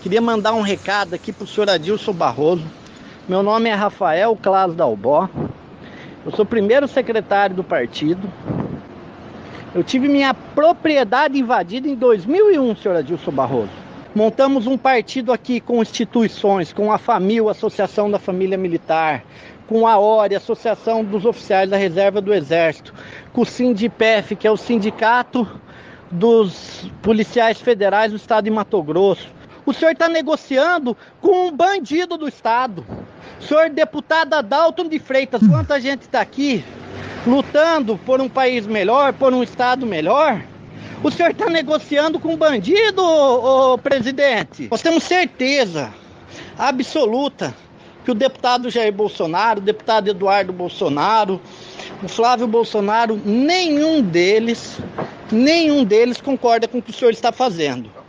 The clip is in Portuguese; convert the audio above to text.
Queria mandar um recado aqui para o senhor Adilson Barroso. Meu nome é Rafael Clas Dalbó. Eu sou primeiro secretário do partido. Eu tive minha propriedade invadida em 2001, senhor Adilson Barroso. Montamos um partido aqui com instituições, com a FAMIL, Associação da Família Militar, com a ORE, Associação dos Oficiais da Reserva do Exército, com o SINDIPEF, que é o Sindicato dos Policiais Federais do Estado de Mato Grosso. O senhor está negociando com um bandido do Estado. O senhor deputado Adalton de Freitas, quanta gente está aqui lutando por um país melhor, por um Estado melhor. O senhor está negociando com um bandido, ô presidente? Nós temos certeza absoluta que o deputado Jair Bolsonaro, o deputado Eduardo Bolsonaro, o Flávio Bolsonaro, nenhum deles concorda com o que o senhor está fazendo.